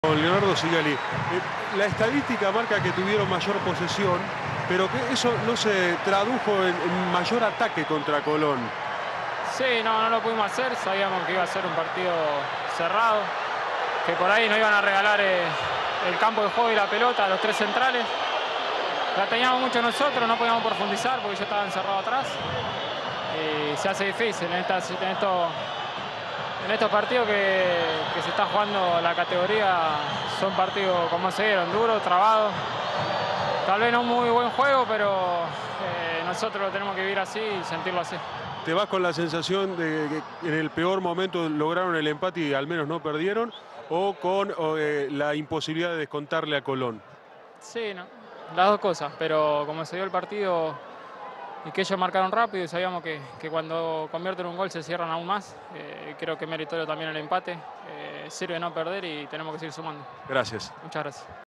Leonardo Sigali, la estadística marca que tuvieron mayor posesión, pero que eso no se tradujo en mayor ataque contra Colón. Sí, no lo pudimos hacer, sabíamos que iba a ser un partido cerrado, que por ahí nos iban a regalar el campo de juego y la pelota a los tres centrales. La teníamos mucho nosotros, no podíamos profundizar porque yo estaba encerrado atrás. Y se hace difícil en estos partidos que se está jugando la categoría. Son partidos, como se vieron, duros, trabados. Tal vez no muy buen juego, pero nosotros lo tenemos que vivir así y sentirlo así. ¿Te vas con la sensación de que en el peor momento lograron el empate y al menos no perdieron? ¿O con la imposibilidad de descontarle a Colón? Sí, no, las dos cosas, pero como se dio el partido y que ellos marcaron rápido y sabíamos que cuando convierten un gol se cierran aún más, creo que es meritorio también el empate. Sirve no perder y tenemos que seguir sumando. Gracias. Muchas gracias.